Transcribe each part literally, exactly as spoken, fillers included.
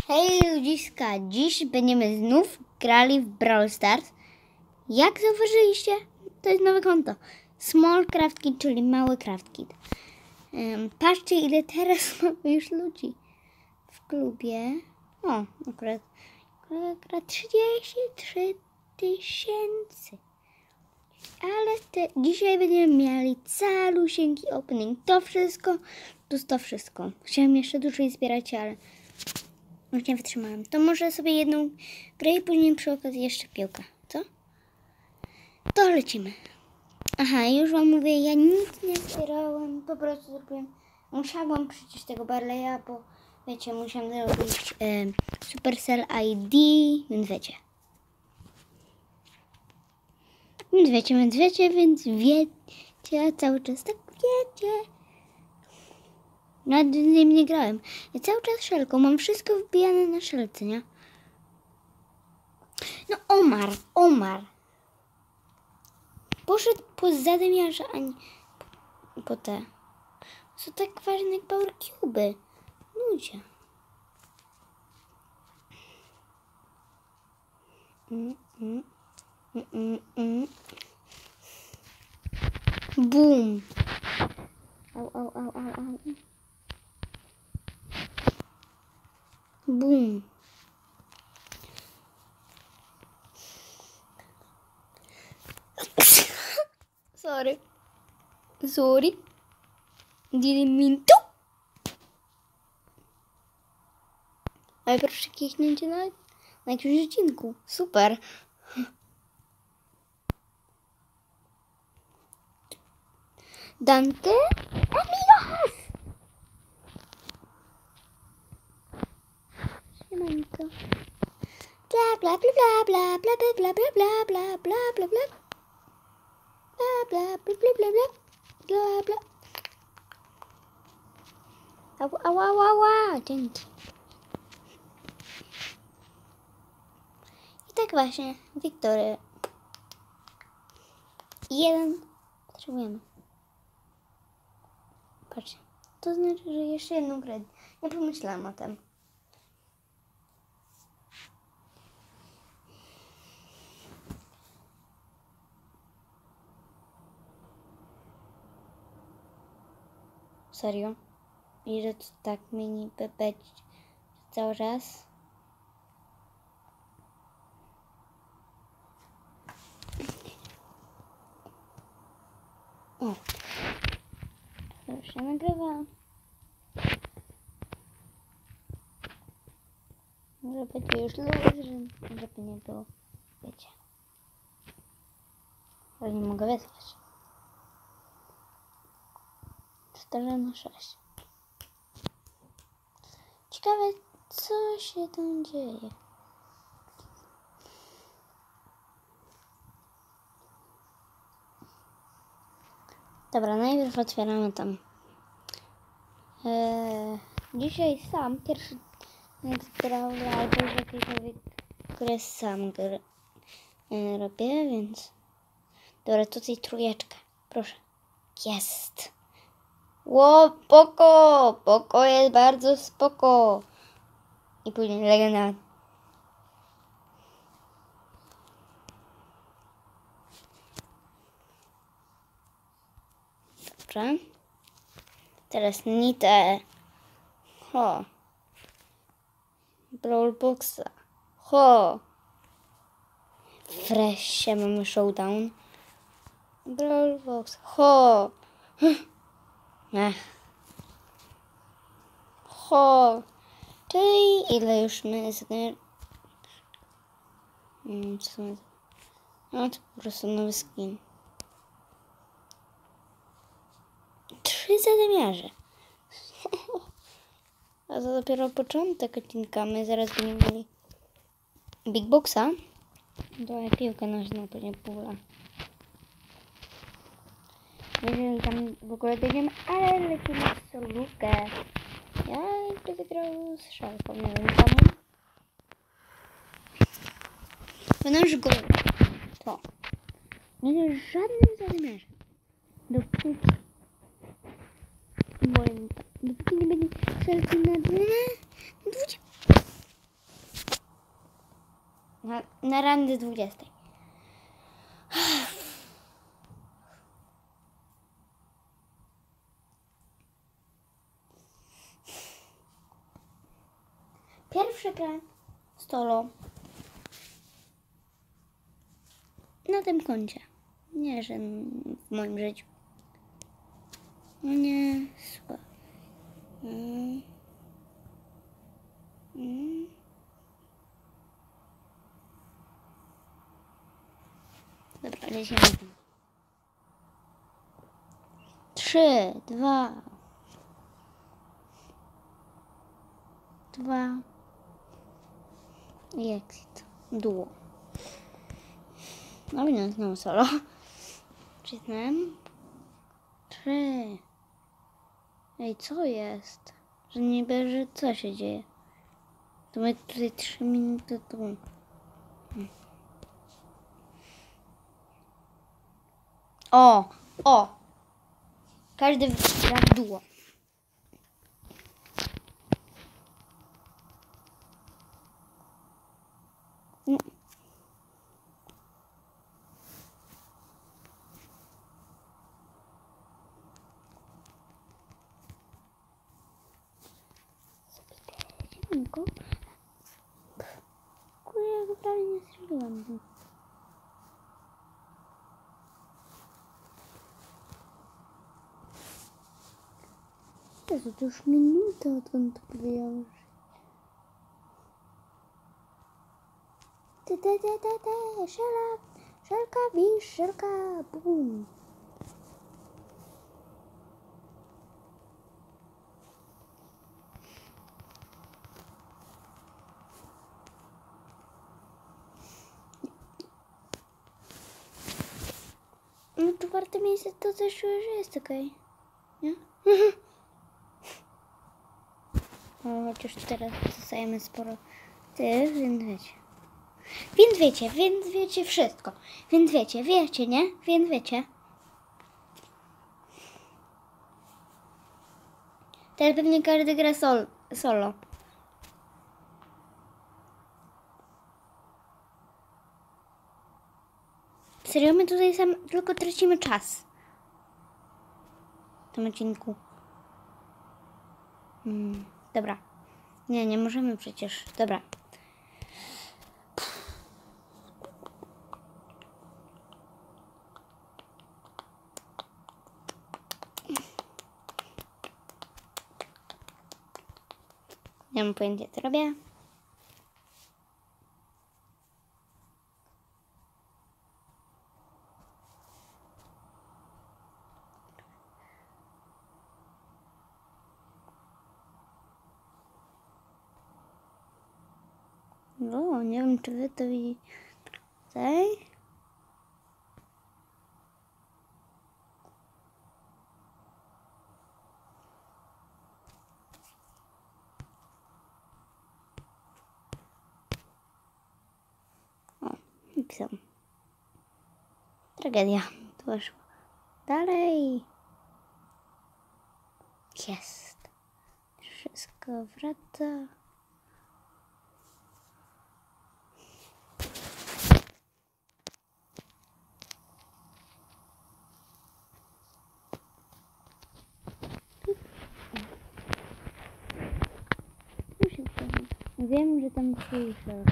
Hej ludziska, dziś będziemy znów grali w Brawl Stars. Jak zauważyliście, to jest nowe konto. Small Craft Kit, czyli mały Craft Kit. Um, patrzcie, ile teraz mamy już ludzi w klubie. O, akurat, akurat trzydzieści trzy tysięcy. Ale te, dzisiaj będziemy mieli calusieńki opening. To wszystko, plus to wszystko. Chciałem jeszcze dłużej zbierać, ale już nie wytrzymałem. To może sobie jedną grę i później przy okazji jeszcze piłkę. Co? To lecimy. Aha, już wam mówię, ja nic nie zbierałem. Po prostu zrobiłem. Musiałam przecież tego Barleya, bo wiecie, musiałam zrobić e, Supercell I D, więc wiecie. Więc wiecie, więc wiecie, więc wiecie, cały czas tak wiecie. Nawet z nim nie grałem. Ja cały czas szelką, mam wszystko wbijane na szelce, nie? No Omar, Omar. Poszedł po zadymiarze, a nie po te. Są tak ważne jak Power Cube'y. Ludzie. Mm, mm, mm, mm, mm. Boom. Au, au, au, au, au. Boom. Sorry. Sorry. Didn't mean to. Ale proszę kichnięcie na, na jakimś odcinku. Super. Dante? Amigos! Siemanko. Bla bla bla bla bla bla bla bla bla bla bla bla bla bla bla bla bla bla bla bla. Ała, ała, ała, ała. Dzięki. I tak właśnie, Wiktoria. Jeden potrzebujemy. Patrzcie, to znaczy, że jeszcze jedną grę. Nie pomyślałam o tym. Serio? I że to tak mini być cały czas? O. Już się nagrywa. Może będzie już luz, żeby nie było, wiecie. Bo nie mogę wysłać. cztery na sześć. Ciekawe, co się tam dzieje. Dobra, najpierw otwieramy tam. Eee, dzisiaj sam pierwszy grał albo jakiekolwiek, które sam gr e, robię, więc dobra, tutaj trójeczka. Proszę. Jest. Ło, poko! Poko jest bardzo spoko. I później legenda. Dobra. Teraz Nitę. Ho. Brawl Boxa. Ho. Wreszcie mamy showdown. Brawl Box. Ho. Ech. Ho. Czyli ile już my zagry... Hmm, co to jest? No to po prostu nowy skin. Trzy zadymiarze. A to dopiero początek odcinka. My zaraz będziemy mieli Big Boxa. To piłkę nożną, później pula. Nie wiem, tam w ogóle dojdziemy, ale lecimy w solówkę. Ja będę grał z szalką, nie wiem czemu. Będę już go. To. Nie jest żadnym zadymiarzem. Dopóki. Moim. Dopóki nie będzie wszelki na dnie. Na, na randy dwudziestej. Pierwszy plan solo na tym koncie. Nie, że w moim życiu. No nie, słabo. Mm. Mm. Dobra, lecimy. Trzy, dwa, dwa i exit. Duo. No i no, znowu solo. Czytałem. Trzy. Ej, co jest? Że nie bierze, co się dzieje? To my tutaj trzy minuty tu. Hmm. O! O! Każdy gra w duo. No. Go. Kurde, ja go prawie nie strzeliłam. Jezu, to już minuta, odkąd to powiedziałam. Te, te, te, te, te, szela, szelka, wisz, szelka, bum. No czwarte miejsce to też że jest okej, nie? O, chociaż teraz dostajemy sporo tych, więc wiecie. Więc wiecie, więc wiecie wszystko. Więc wiecie, wiecie, nie? Więc wiecie. Teraz pewnie każdy gra sol, solo. Serio, my tutaj sam tylko tracimy czas w tym odcinku. Hmm, dobra. Nie, nie możemy przecież. Dobra. Nie mam pojęcia, co robię. No, nie wiem, czy wy to widzicie. Tutaj. O, napisałam. Tragedia. To weszło. Dalej. Jest. Wszystko wraca. Wiem, że tam przyjrzę.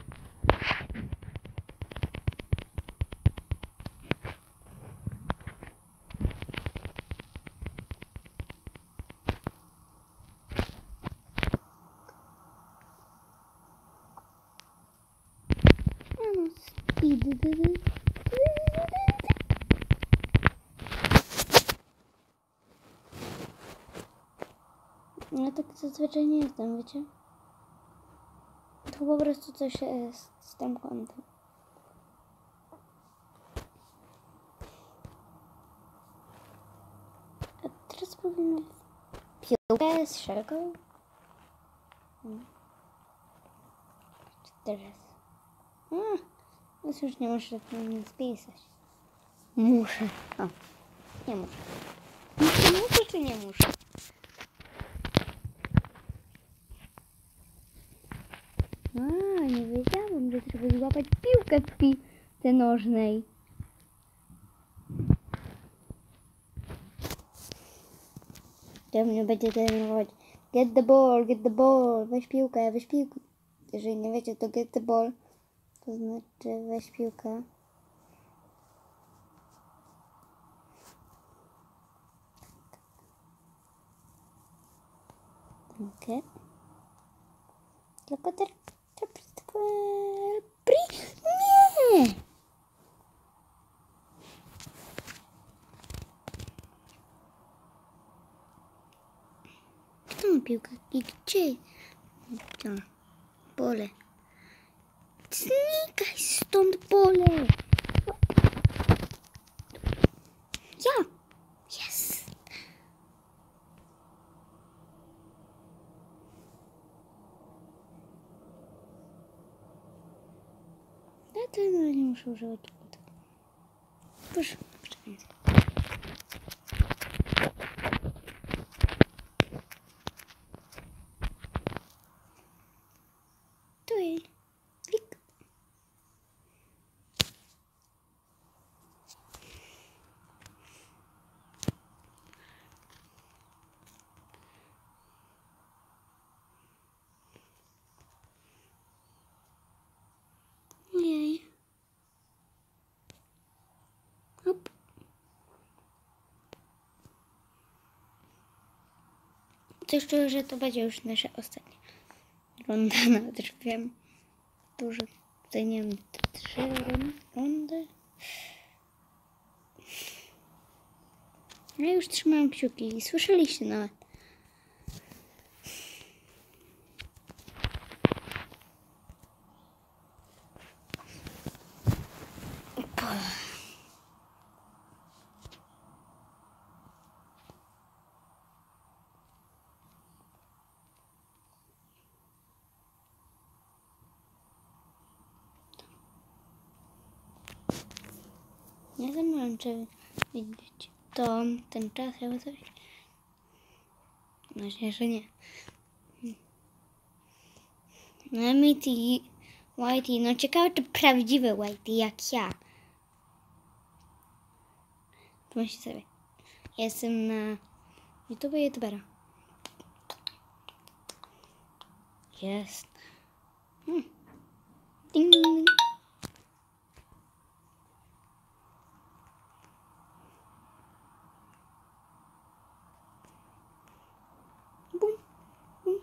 Ja tak zazwyczaj nie jestem, wiecie? To po prostu coś jest z tym kątem. A teraz powinno piłkę z szelką. Hmm. Teraz. A, teraz już nie muszę nic pisać. Muszę. O, nie muszę. Muszę, muszę czy nie muszę? A. nie wiedziałam, że trzeba złapać piłkę w piłce nożnej. To mnie będzie denerwować. Get the ball, get the ball. Weź piłkę, weź piłkę. Jeżeli nie wiecie, to get the ball to znaczy weź piłkę. Okej. Okay. Tylko teraz... Nie! Kto ma piłkę? I gdzie? To pole. Znikaj stąd, pole! Ja! Yes! Ja to nie muszę używać. Proszę, proszę. Tu jest. Klik. Jej. Hop. Coś czuję, że to będzie już nasza ostatnia runda, nawet już wiem. Dużo. Tutaj nie wiem, trzy rundy. Ja już trzymam kciuki. Słyszeliście nawet. Nie wiem, czy widzicie to ten czas chyba coś. Myślę, że nie. No Mitty, Whitey, no ciekawe czy prawdziwy Whitey jak ja. Pomyślcie sobie. Jestem na YouTube youtubera. Jest. Hmm. Ding, ding, ding. Bum, bum.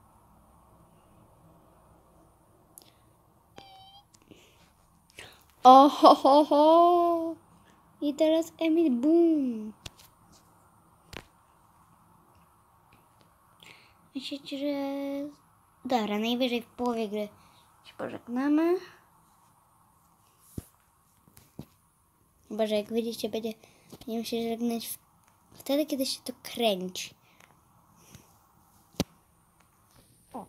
O ho ho ho. I teraz Emil bum. Myślicie, że... Dobra, najwyżej w połowie gry się pożegnamy. Chyba, że jak widzicie, będzie... będziemy się żegnać wtedy, kiedy się to kręci. O.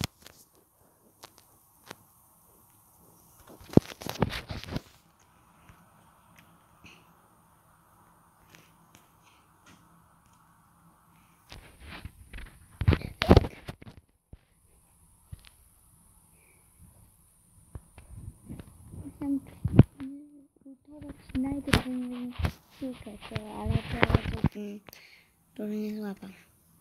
Znajdę tę piłkę, ale to, to, to, to nie złapam.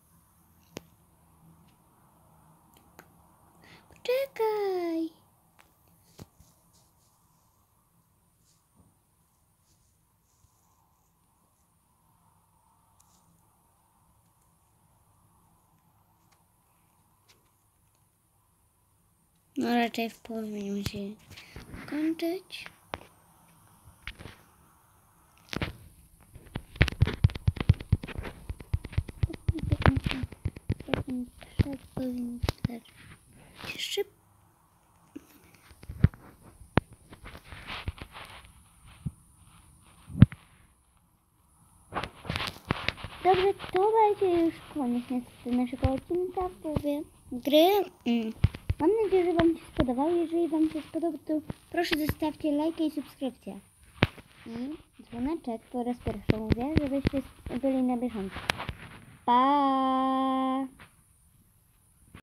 Poczekaj! No raczej w połowie będziemy się kończyć. Powinien stać szybko. Dobrze, to będzie już koniec niestety naszego odcinka w połowie gry. Mm. Mam nadzieję, że Wam się spodobał. Jeżeli Wam się spodobał, to proszę zostawcie lajka i subskrypcję. I dzwoneczek po raz pierwszy mówię, żebyście byli na bieżąco. Pa!